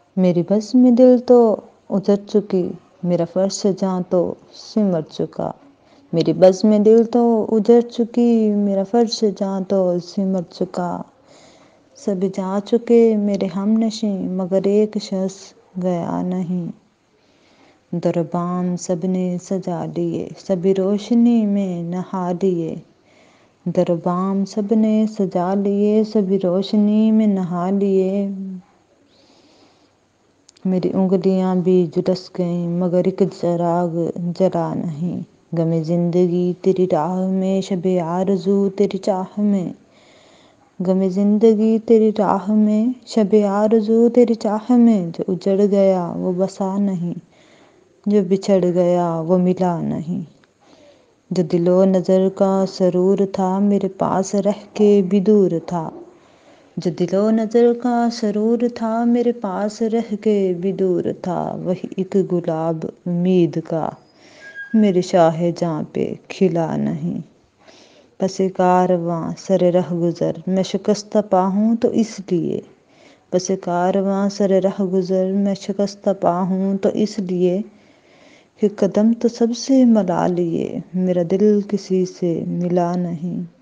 میری بس میں دل تو اتر چکی، میرا فرش جاں تو سمٹ چکا۔ میری بس میں دل تو اجڑ چکی، میرا فرش جاں تو سمٹ چکا۔ سب جا چکے میرے ہم نشیں، مگر ایک شخص گیا نہیں۔ در بام سب نے سجا لیے، سبھی روشنی میں نہا لیے۔ در بام سب نے سجا لیے، سبھی روشنی میں نہا لیے۔ میری انگلیاں بھی جھلس گئیں، مگر ایک چراغ جلا نہیں۔ غم زندگی تیری راہ میں، شب آرزو تیری چاہ میں۔ غم زندگی تیری راہ میں، شب آرزو تیری چاہ میں۔ جو اجڑ گیا وہ بسا نہیں، جو بچھڑ گیا وہ ملا نہیں۔ جو دل و نظر کا سرور تھا، میرے پاس رہ کے بھی دور تھا۔ جو دل و نظر کا سرور تھا، میرے پاس رہ کے بھی دور تھا۔ وہی ایک گلاب امید کا میری شاہ جہاں پہ کھلا نہیں۔ پس کارواں سر رہ گزر، میں شکستہ پا ہوں تو اس لیے۔ پس کارواں سر رہ گزر، میں شکستہ پا ہوں تو اس لیے کہ قدم تو سب سے ملا لیے، میرا دل کسی سے ملا نہیں۔